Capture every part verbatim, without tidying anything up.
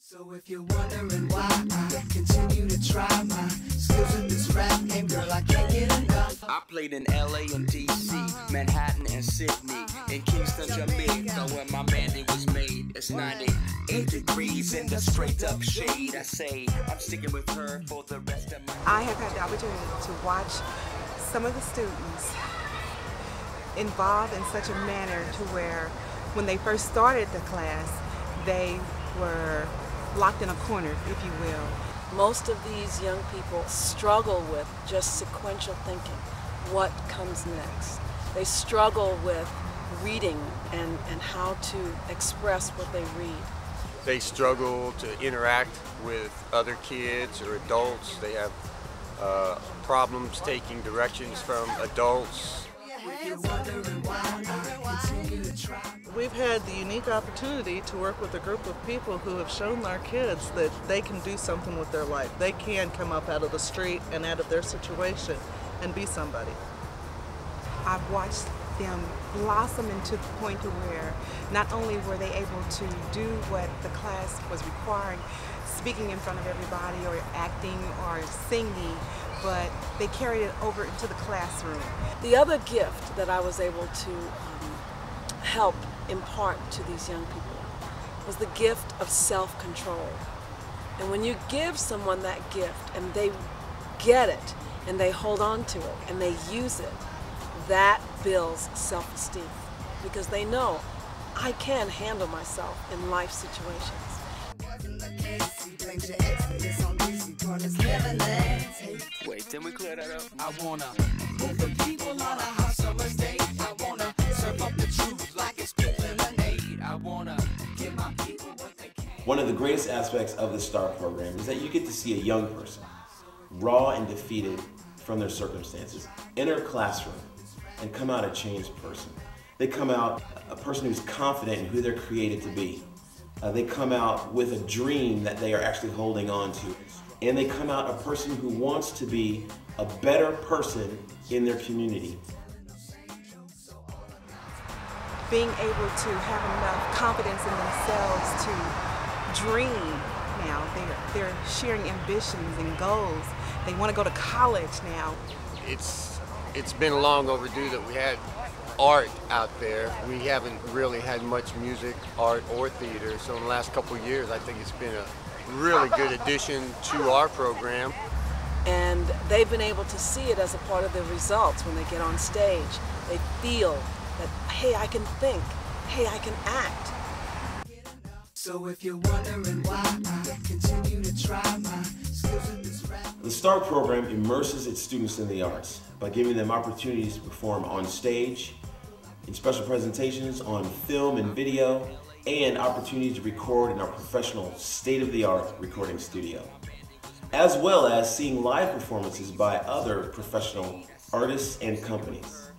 So if you're wondering why I continue to try my skills in this rap game, girl, I can't get enough. I played in L A and D C, Manhattan and Sydney, in Kingston, Jamaica, where my mandate was made. It's ninety-eight degrees in the straight up shade. I say I'm sticking with her for the rest of my life. I have had the opportunity to watch some of the students involved in such a manner to where when they first started the class, they were locked in a corner, if you will. Most of these young people struggle with just sequential thinking. What comes next? They struggle with reading and, and how to express what they read. They struggle to interact with other kids or adults. They have uh, problems taking directions from adults. We've had the unique opportunity to work with a group of people who have shown our kids that they can do something with their life. They can come up out of the street and out of their situation and be somebody. I've watched them blossom into the point to where not only were they able to do what the class was requiring, speaking in front of everybody or acting or singing, but they carried it over into the classroom. The other gift that I was able to um, help impart to these young people was the gift of self-control. And when you give someone that gift and they get it and they hold on to it and they use it, that builds self-esteem because they know I can handle myself in life situations. Wait, then we clear that up. I wanna move the people on a hot summer's day. I wanna serve up the truth like it's good lemonade. I wanna give my people what they can. One of the greatest aspects of the STAR program is that you get to see a young person, raw and defeated from their circumstances, enter a classroom and come out a changed person. They come out a person who's confident in who they're created to be. Uh, they come out with a dream that they are actually holding on to. And they come out a person who wants to be a better person in their community. Being able to have enough confidence in themselves to dream now. They're, they're sharing ambitions and goals. They want to go to college now. It's, it's been long overdue that we had art out there. We haven't really had much music, art, or theater. So in the last couple of years, I think it's been a really good addition to our program. And they've been able to see it as a part of their results when they get on stage. They feel that, hey, I can think, hey, I can act. So if you're wondering why I continue to try my skills in this rap. The STAR program immerses its students in the arts by giving them opportunities to perform on stage, in special presentations, on film and video, and opportunity to record in our professional state-of-the-art recording studio, as well as seeing live performances by other professional artists and companies.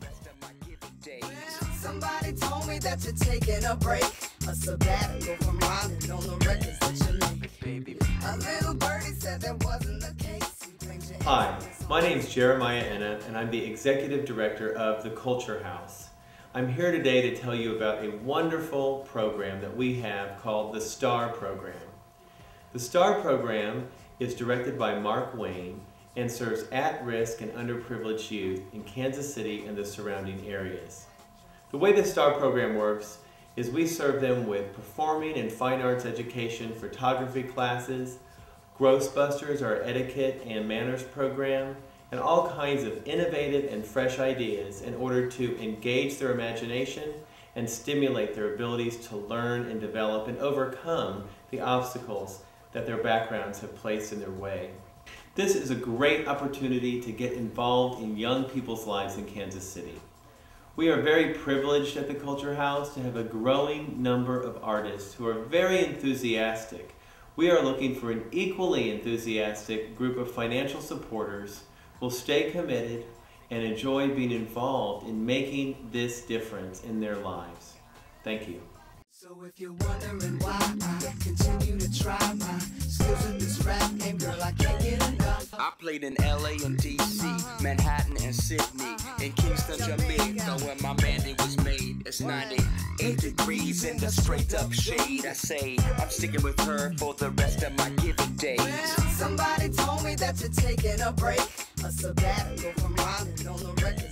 Somebody told me that you're taking a break, a sabbatical from rhyming on the records that you make. A little birdie said that wasn't the case. Hi, my name is Jeremiah Enna, and I'm the Executive Director of the Culture House. I'm here today to tell you about a wonderful program that we have called the STAR program. The STAR program is directed by Mark Wayne and serves at-risk and underprivileged youth in Kansas City and the surrounding areas. The way the STAR program works is we serve them with performing and fine arts education, photography classes, Grossbusters, our etiquette and manners program, and all kinds of innovative and fresh ideas in order to engage their imagination and stimulate their abilities to learn and develop and overcome the obstacles that their backgrounds have placed in their way. This is a great opportunity to get involved in young people's lives in Kansas City. We are very privileged at the Culture House to have a growing number of artists who are very enthusiastic. We are looking for an equally enthusiastic group of financial supporters who will stay committed and enjoy being involved in making this difference in their lives. Thank you. So if you're wondering why I continue to try my skills in this rap game, girl, I can't get enough. I played in L A and D C, Manhattan and Sydney, in Kingston, Jamaica, where my mandate was made. It's ninety-eight degrees. degrees in the straight up shade. I say I'm sticking with her for the rest of my giving days. Well, somebody told me that you're taking a break, a sabbatical from rhyming on the record